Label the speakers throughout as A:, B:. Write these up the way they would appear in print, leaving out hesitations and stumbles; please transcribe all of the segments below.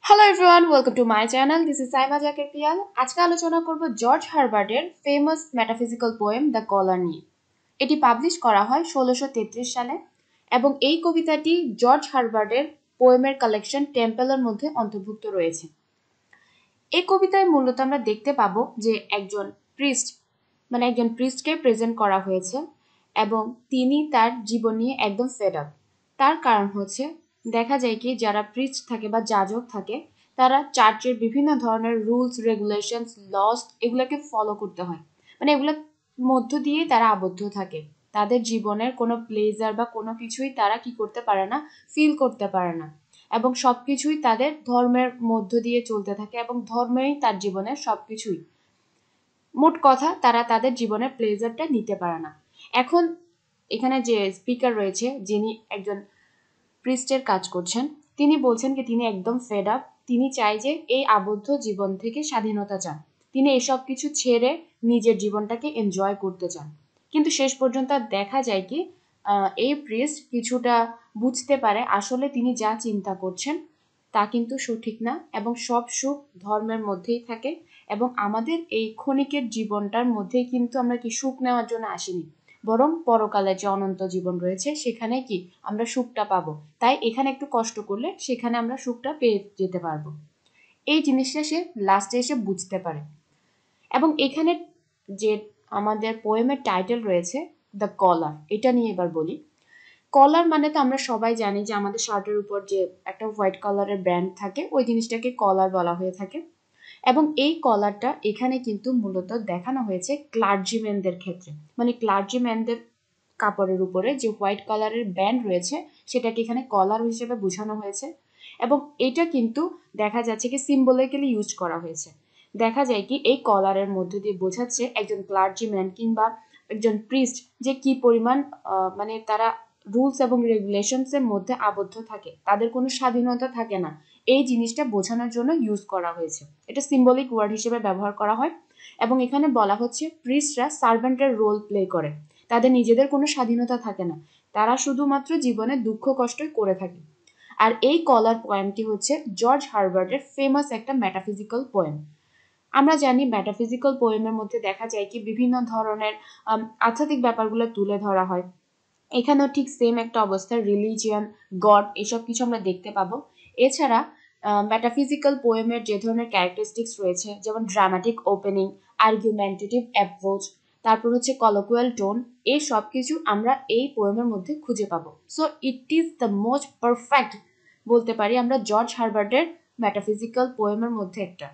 A: Hello everyone, welcome to my channel. This is Saima Zakir Piyal. আজকে আলোচনা করব জর্জ হারবার্টের famous metaphysical poem the collar নিয়ে। এটি পাবলিশ করা হয় 1633 সালে এবং এই কবিতাটি জর্জ হারবার্টের পোয়েমের কালেকশন টেম্পেলের মধ্যে অন্তর্ভুক্ত রয়েছে। এই কবিতায় মূলত আমরা দেখতে পাবো যে একজন প্রিস্টকে প্রেজেন্ট করা হয়েছে এবং তিনি তার জীবন নিয়ে একদম ফেড আপ। তার কারণ হচ্ছে দেখা যায় কি যারা প্রিস্ট থাকে বা যাজক থাকে তারা চার্চের বিভিন্ন ধরনের রুলস রেগুলেশনস লস এগুলোকে ফলো করতে হয়, মানে এগুলোর মধ্য দিয়ে তারা আবদ্ধ থাকে। তাদের জীবনের কোনো প্লেজার বা কোনো কিছুই তারা কি করতে পারে না, ফিল করতে পারে না এবং সবকিছুই তাদের ধর্মের মধ্য দিয়ে চলতে থাকে এবং ধর্মেই তার জীবনের সবকিছুই। মোট কথা তারা তাদের জীবনের প্লেজারটা নিতে পারে না। এখন এখানে যে স্পিকার রয়েছে যিনি একজন প্রিস্টের কাজ করছেন, তিনি বলছেন কি তিনি একদম ফেড আপ। তিনি চাই যে এই আবদ্ধ জীবন থেকে স্বাধীনতা চান, তিনি এসব কিছু ছেড়ে নিজের জীবনটাকে এনজয় করতে চান। কিন্তু শেষ পর্যন্ত দেখা যায় কি এই প্রিস্ট কিছুটা বুঝতে পারে আসলে তিনি যা চিন্তা করছেন তা কিন্তু সঠিক না এবং সব সুখ ধর্মের মধ্যেই থাকে এবং আমাদের এই ক্ষণিকের জীবনটার মধ্যেই কিন্তু আমরা কি সুখ নেওয়ার জন্য আসিনি, বরং পরকালে যে অনন্ত জীবন রয়েছে সেখানে কি আমরা সুখটা পাবো। তাই এখানে একটু কষ্ট করলে সেখানে আমরা সুখটা পেয়ে যেতে পারবো। এই জিনিসটা সে লাস্টে এসে বুঝতে পারে। এবং এখানে যে আমাদের পোয়েমের টাইটেল রয়েছে দ্য কলার, এটা নিয়ে এবার বলি। কলার মানে তো আমরা সবাই জানি যে আমাদের শার্টের উপর যে একটা হোয়াইট কালারের ব্যান্ড থাকে ওই জিনিসটাকে কলার বলা হয়ে থাকে এবং এই কলারটা এখানে কিন্তু মূলত দেখানো হয়েছে ক্লার্জিম্যানদের ক্ষেত্রে, মানে ক্লার্জিম্যানদের কাপড়ের উপরে যে হোয়াইট কালারের ব্যান্ড রয়েছে সেটাকে এখানে কলার হিসেবে বোঝানো হয়েছে এবং এটা কিন্তু দেখা যাচ্ছে কি সিম্বলিক্যালি ইউজ করা হয়েছে। দেখা যায় কি এই কলারের মধ্যে দিয়ে বোঝাচ্ছে একজন ক্লার্জিম্যান কিংবা একজন প্রিস্ট যে কি পরিমাণ মানে তারা রুলস এবং রেগুলেশনস এর মধ্যে আবদ্ধ থাকে, তাদের কোনো স্বাধীনতা থাকে না। এই জিনিসটা বোঝানোর জন্য ইউজ করা হয়েছে, এটা সিম্বলিক ওয়ার্ড হিসেবে ব্যবহার করা হয় এবং এখানে বলা হচ্ছে প্রিস্টরা সার্ভেন্টের রোল প্লে করে, তাদের নিজেদের কোনো স্বাধীনতা থাকে না, তারা শুধুমাত্র জীবনে দুঃখ কষ্টই করে থাকে। আর এই কলার পোয়েমটি হচ্ছে জর্জ হারবার্টের ফেমাস একটা মেটাফিজিক্যাল পোয়েম। আমরা জানি মেটাফিজিক্যাল পোয়েমের মধ্যে দেখা যায় কি বিভিন্ন ধরনের আধ্যাত্মিক ব্যাপারগুলো তুলে ধরা হয়। এখানেও ঠিক সেম একটা অবস্থা, রিলিজিয়ান, গড এসব কিছু আমরা দেখতে পাবো। এছাড়া মেটাফিজিক্যাল পোয়েমের যে ধরনের ক্যারেক্টারিস্টিক্স রয়েছে যেমন ড্রামাটিক ওপেনিং, আর্গুমেন্টেটিভ অ্যাপ্রোচ, তারপর হচ্ছে কলোকুয়াল টোন, এই সব কিছু আমরা এই পোয়েমের মধ্যে খুঁজে পাবো। So it is the most perfect বলতে পারি আমরা জর্জ হারবার্টের মেটাফিজিক্যাল পোয়েমের মধ্যে একটা।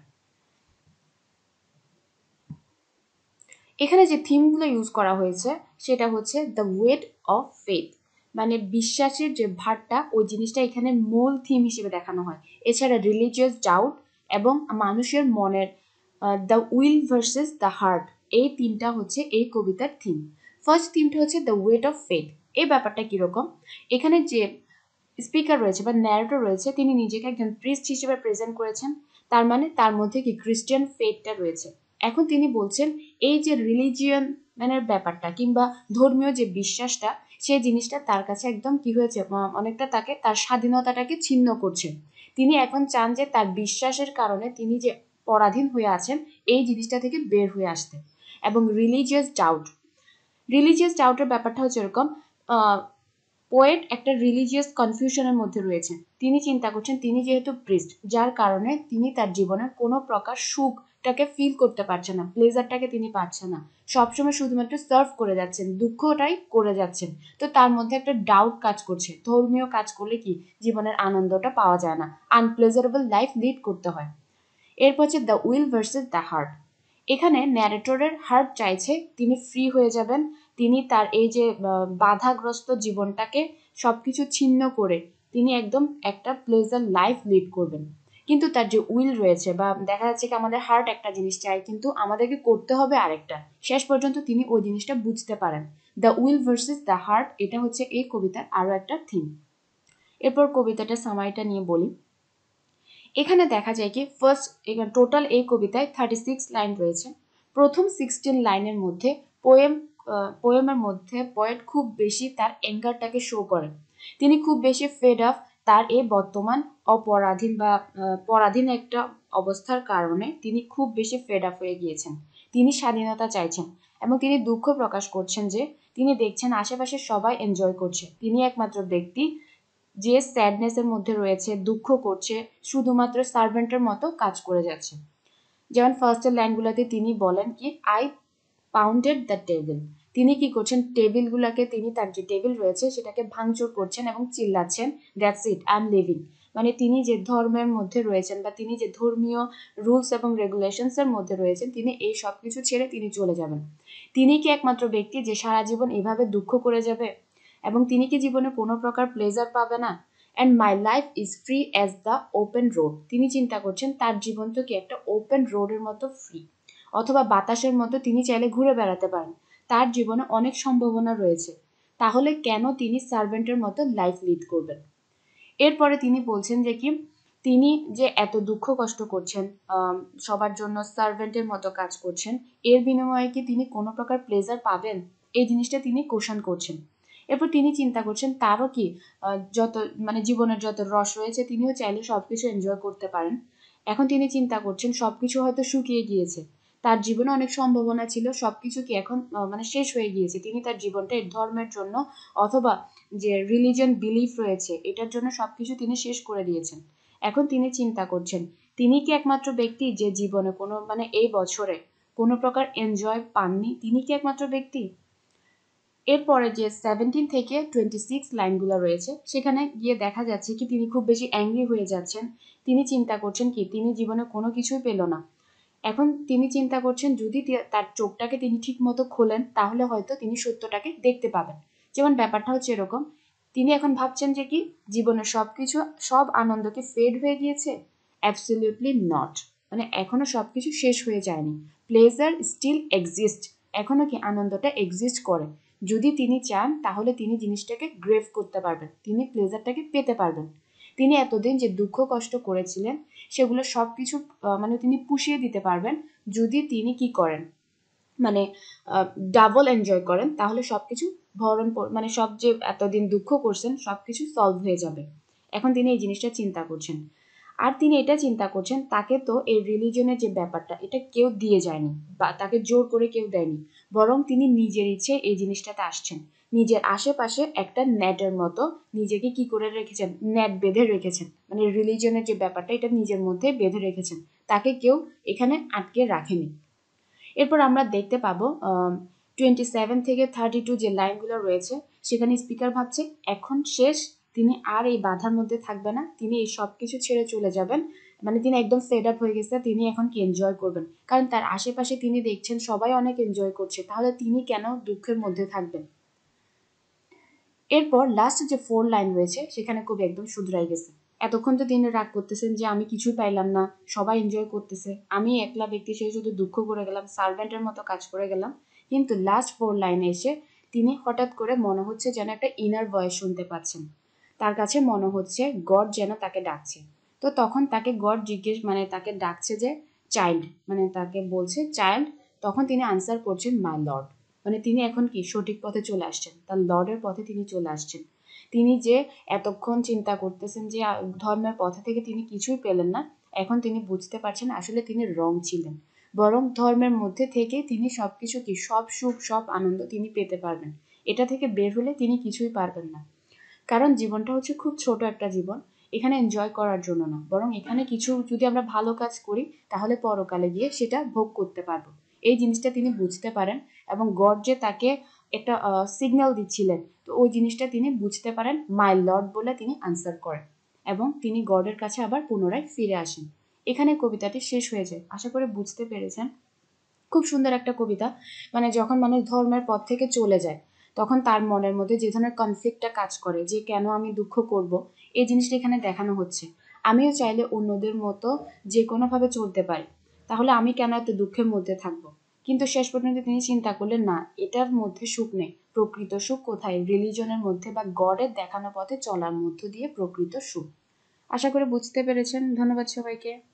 A: এখানে যে থিমগুলো ইউজ করা হয়েছে সেটা হচ্ছে দ্য ওয়েট অফ ফেথ, মানে বিশ্বাসের যে ভারটা ওই জিনিসটা এখানে মূল থিম হিসেবে দেখানো হয়। এছাড়া রিলিজিয়াস ডাউট এবং মানুষের মনের the will versus the heart, এই তিনটা হচ্ছে এই কবিতার থিম। ফার্স্ট থিমটা হচ্ছে দ্য ওয়েট অফ ফেথ। এই ব্যাপারটা কিরকম, এখানে যে স্পিকার রয়েছে বা ন্যারেটর রয়েছে তিনি নিজেকে একজন প্রিস্ট হিসেবে প্রেজেন্ট করেছেন, তার মানে তার মধ্যে কি খ্রিস্টান ফেথটা রয়েছে। এখন তিনি বলছেন এই যে রিলিজিয়ন মানে ব্যাপারটা কিংবা ধর্মীয় যে বিশ্বাসটা সেই জিনিসটা তার কাছে একদম কি হয়েছে, অনেকটা তাকে তার স্বাধীনতাটাকে ছিন্ন করছে। তিনি এখন চান যে তার বিশ্বাসের কারণে তিনি যে পরাধীন হয়ে আছেন এই জিনিসটা থেকে বের হয়ে আসতে। এবং রিলিজিয়াস ডাউটের ব্যাপারটা হচ্ছে এরকম, পোয়েট একটা রিলিজিয়াস কনফিউশনের মধ্যে রয়েছে। তিনি চিন্তা করছেন তিনি যেহেতু প্রিস্ট যার কারণে তিনি তার জীবনের কোনো প্রকার সুখটাকে ফিল করতে পারছেন না, প্লেজারটাকে তিনি পাচ্ছেন না, সবসময় শুধুমাত্র সার্ভ করে যাচ্ছেন, দুঃখটাই করে যাচ্ছেন। তো তার মধ্যে একটা ডাউট কাজ করছে, ধর্মীয় কাজ করলে কি জীবনের আনন্দটা পাওয়া যায় না, আনপ্লেজারেবল লাইফ লিড করতে হয়। এরপর হচ্ছে the will versus the heart. এখানে ন্যারেটরের হার্ট চাইছে তিনি ফ্রি হয়ে যাবেন, তিনি তার এই যে বাধাগ্রস্ত জীবনটাকে সবকিছু ছিন্ন করে তিনি একদম একটা প্লেজার লাইফ লিড করবেন। কিন্তু তার যে উইল রয়েছে বা দেখা যাচ্ছে কি আমাদের হার্ট একটা জিনিস চাই কিন্তু আমাদেরকে করতে হবে আরেকটা, শেষ পর্যন্ত তিনি ওই জিনিসটা বুঝতে পারেন। The will versus the heart, এটা হচ্ছে এই কবিতার আরো একটা থিম। এরপর কবিতাটা সামারিটা নিয়ে বলি। এখানে দেখা যায় কি ফার্স্ট টোটাল এই কবিতায় 36 লাইন রয়েছে। প্রথম 16 লাইনের মধ্যে পোয়েমের মধ্যে পোয়েট খুব বেশি তার অ্যাঙ্গারটাকে শো করে, তিনি খুব বেশি ফেড অফ তার এই বর্তমান অপরাধীন বা পরাধীন একটা অবস্থার কারণে তিনি খুব বেশি ফেড আপ হয়ে গিয়েছেন। তিনি স্বাধীনতা চাইছেন এবং তিনি দুঃখ প্রকাশ করছেন যে তিনি দেখছেন আশেপাশে সবাই এনজয় করছে, তিনি একমাত্র ব্যক্তি যে স্যাডনেসের মধ্যে রয়েছে, দুঃখ করছে, শুধুমাত্র সার্ভেন্টের মতো কাজ করে যাচ্ছে। যেমন ফার্স্টের লাইনগুলোতে তিনি বলেন কি, আই পাউন্ডেড দ্য টেবিল। তিনি কি করছেন, টেবিলগুলোকে, তিনি তার যে টেবিল রয়েছে সেটাকে ভাঙচুর করছেন এবং চিল্লাচ্ছেন, that's it, I am leaving. মানে তিনি যে ধর্মের মধ্যে রয়েছেন বা তিনি যে ধর্মীয় রুলস এবং রেগুলেশনস এর মধ্যে রয়েছেন, তিনি এই সব কিছু ছেড়ে তিনি চলে যাবেন। তিনি কি একমাত্র ব্যক্তি যে সারা জীবন এভাবে দুঃখ করে যাবে এবং তিনি কি জীবনে কোনো প্রকার প্লেজার পাবে না? And my life is free as the open road. তিনি চিন্তা করছেন তার জীবন তো কি একটা ওপেন রোডের মতো ফ্রি, অথবা বাতাসের মতো তিনি চাইলে ঘুরে বেড়াতে পারেন। তার জীবনে অনেক সম্ভাবনা রয়েছে, তাহলে কেন তিনি সার্ভেন্টের মতো লাইফ লিড করবেন? এরপরে তিনি বলছেন যে কি, তিনি যে এত দুঃখ কষ্ট করছেন, সবার জন্য সার্ভেন্টের মতো কাজ করছেন, এর বিনিময়ে কি তিনি কোনো প্রকার প্লেজার পাবেন? এই জিনিসটা তিনি কোশ্চেন করছেন। এরপর তিনি চিন্তা করছেন তারও কি যত মানে জীবনের যত রস রয়েছে তিনিও চাইলে সবকিছু এনজয় করতে পারেন। এখন তিনি চিন্তা করছেন সবকিছু হয়তো শুকিয়ে গিয়েছে, তার জীবনে অনেক সম্ভাবনা ছিল, সবকিছু কি এখন মানে শেষ হয়ে গিয়েছে। তিনি তার জীবনটা এই ধর্মের জন্য অথবা যে রিলিজিয়ন বিলিফ রয়েছে এটার জন্য সবকিছু তিনি শেষ করে দিয়েছেন। এখন তিনি চিন্তা করছেন তিনি কি একমাত্র ব্যক্তি যে জীবনে কোনো মানে এই বছরে কোনো প্রকার এনজয় পাননি? তিনি কি একমাত্র ব্যক্তি? এরপরে যে 17 থেকে 26 লাইনগুলো রয়েছে সেখানে গিয়ে দেখা যাচ্ছে কি তিনি খুব বেশি অ্যাংরি হয়ে যাচ্ছেন। তিনি চিন্তা করছেন কি তিনি জীবনে কোনো কিছুই পেল না। এখন তিনি চিন্তা করছেন যদি তার চোখটাকে তিনি ঠিক মতো খোলেন তাহলে হয়তো তিনি সত্যটাকে দেখতে পাবেন। যেমন ব্যাপারটা হচ্ছে এরকম, তিনি এখন ভাবছেন যে কি জীবনের সবকিছু, সব আনন্দ কি ফেড হয়ে গিয়েছে? Absolutely not. মানে এখনো সবকিছু শেষ হয়ে যায়নি, প্লেজার স্টিল এক্সিস্ট। এখনো কি আনন্দটা এক্সিস্ট করে। যদি তিনি চান তাহলে তিনি জিনিসটাকে গ্রেভ করতে পারবেন, তিনি প্লেজারটাকে পেতে পারবেন। তিনি এতদিন যে দুঃখ কষ্ট করেছিলেন সেগুলো সবকিছু মানে তিনি পুষিয়ে দিতে পারবেন যদি তিনি কি করেন, মানে ডাবল এনজয় করেন, তাহলে সবকিছু ভরণ মানে সব যে এতদিন দুঃখ করছেন সবকিছু সলভ হয়ে যাবে। এখন তিনি এই জিনিসটা চিন্তা করছেন। আর তিনি এটা চিন্তা করছেন তাকে তো এই রিলিজনের যে ব্যাপারটা এটা কেউ দিয়ে যায়নি বা তাকে জোর করে কেউ দেয়নি, বরং তিনি নিজের ইচ্ছে এই জিনিসটাতে আসছেন। নিজের আশেপাশে একটা নেটের মতো নিজেকে কি করে রেখেছেন, নেট বেঁধে রেখেছেন। মানে রিলিজনের যে ব্যাপারটা এটা নিজের মধ্যে বেঁধে রেখেছেন, তাকে কেউ এখানে আটকে রাখেনি। এরপর আমরা দেখতে পাবো 27 থেকে 32 যে লাইনগুলো রয়েছে সেখানে স্পিকার ভাবছে এখন শেষ, তিনি আর এই বাধার মধ্যে থাকবে না, তিনি এই সব কিছু ছেড়ে চলে যাবেন। মানে তিনি একদম ফেড আপ হয়ে গেছে, তিনি এখন কি এনজয় করবেন, কারণ তার আশেপাশে তিনি দেখছেন সবাই অনেক এনজয় করছে, তাহলে তিনি কেন দুঃখের মধ্যে থাকবেন। এরপর লাস্ট যে 4 লাইন রয়েছে সেখানে কবি একদম শুধরাই গেছে। এতক্ষণ তো তিনি রাগ করতেছেন যে আমি কিছুই পাইলাম না, সবাই এনজয় করতেছে, আমি একলা ব্যক্তি সে শুধু দুঃখ করে গেলাম, সার্ভেন্টের মতো কাজ করে গেলাম। কিন্তু লাস্ট 4 লাইনে এসে তিনি হঠাৎ করে মনে হচ্ছে যেন একটা ইনার ভয়েস শুনতে পাচ্ছেন। তার কাছে মনে হচ্ছে গড যেন তাকে ডাকছে। তো তখন তাকে গড মানে তাকে ডাকছে যে চাইল্ড, মানে তাকে বলছে চাইল্ড। তখন তিনি আনসার করছেন মাই লর্ড। মানে তিনি এখন কি সঠিক পথে চলে আসছেন, তার লর্ডের পথে তিনি চলে আসছেন। তিনি যে এতক্ষণ চিন্তা করতেছেন যে ধর্মের পথে থেকে তিনি কিছুই পেলেন না, এখন তিনি বুঝতে পারছেন আসলে তিনি রং ছিলেন, বরং ধর্মের মধ্যে থেকে তিনি সবকিছু কি সব সুখ সব আনন্দ তিনি পেতে পারবেন। এটা থেকে বের হলে তিনি কিছুই পারবেন না, কারণ জীবনটা হচ্ছে খুব ছোট একটা জীবন, এখানে এনজয় করার জন্য না, বরং এখানে কিছু যদি আমরা ভালো কাজ করি তাহলে পরকালে গিয়ে সেটা ভোগ করতে পারবো। এই জিনিসটা তিনি বুঝতে পারেন এবং গড যে তাকে একটা সিগন্যাল দিচ্ছিলেন, তো ওই জিনিসটা তিনি বুঝতে পারেন, মাই লর্ড বলে তিনি আনসার করেন এবং তিনি গডের কাছে আবার পুনরায় ফিরে আসেন। এখানে কবিতাটি শেষ হয়ে যায়। আশা করি বুঝতে পেরেছেন। খুব সুন্দর একটা কবিতা। মানে যখন মানুষ ধর্মের পথ থেকে চলে যায় তখন তার মনের মধ্যে যে ধরনের কনফ্লিক্টটা কাজ করে যে কেন আমি দুঃখ করব, এই জিনিসটা এখানে দেখানো হচ্ছে। আমিও চাইলে অন্যদের মতো যে কোনোভাবে চলতে পারি, তাহলে আমি কেন এত দুঃখের মধ্যে থাকবো? কিন্তু শেষ পর্যন্ত তিনি চিন্তা করলেন না, এটার মধ্যে সুখ নেই। প্রকৃত সুখ কোথায়? রিলিজনের মধ্যে বা গডের দেখানো পথে চলার মধ্য দিয়ে প্রকৃত সুখ। আশা করি বুঝতে পেরেছেন। ধন্যবাদ সবাইকে।